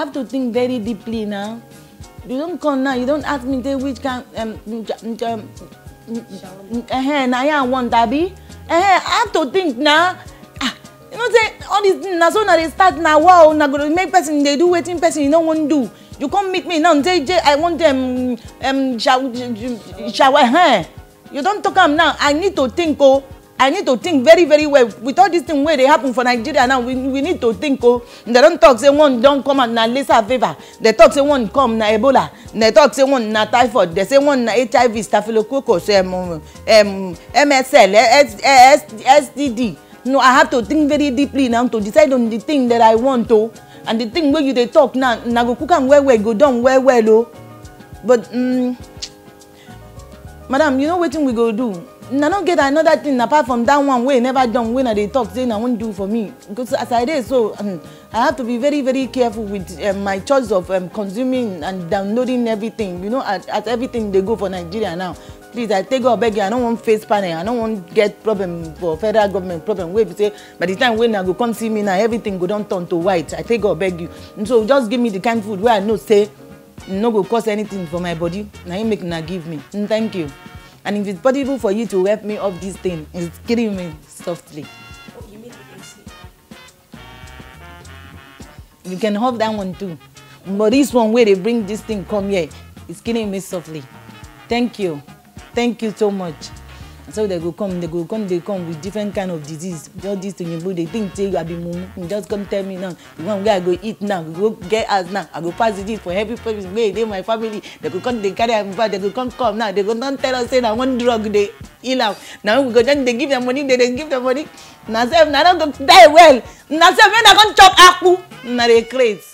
have to think very deeply now. You don't come now, you don't ask me which kind now I want Abby. I have to think now. You know, say all these things now, so now they start now. Wow, now go make person they do waiting person you don't want to do. You come meet me now and say, I want them shower. You don't talk them now. I need to think, oh. I need to think very, very well. With all these things where they happen for Nigeria now, we need to think, oh. They don't talk, say one don't come and na Lassa fever. They talk, say one come na Ebola. They talk, say one na typhoid. They say one na HIV, staphylococcus, MSL, STD. No, I have to think very deeply now to decide on the thing that I want to. And the thing where you they talk now, go cook and where go down where oh. But madam, you know what thing we go do? I don't get another thing apart from that one way never done when they talk saying I won't do for me. Because as I did so I have to be very, very careful with my choice of consuming and downloading everything. You know, as everything they go for Nigeria now. Please, I take God beg you. I don't want face panel. I don't want get problem for federal government problem. Where you say by the time when I go come see me now, everything go down turn to white. I take God beg you. And so just give me the kind of food where I know say no go cost anything for my body. Now you make na give me. And thank you. And if it's possible for you to help me off this thing, it's killing me softly. Oh, you make it easy. You can have that one too. But this one where they bring this thing come here, it's killing me softly. Thank you. Thank you so much. So they come with different kind of disease. Just this thing, they think say I be mumu. Just come tell me now. The one where I go eat now, go get us now. I go pass it for every person. They my family. They go come, they carry them back. They go come now. They go don't tell us say that one drug they heal out. Now we go then they give them money. They give them money. Now say now don't die well. Now say when I go chop akpu. Now they crazy.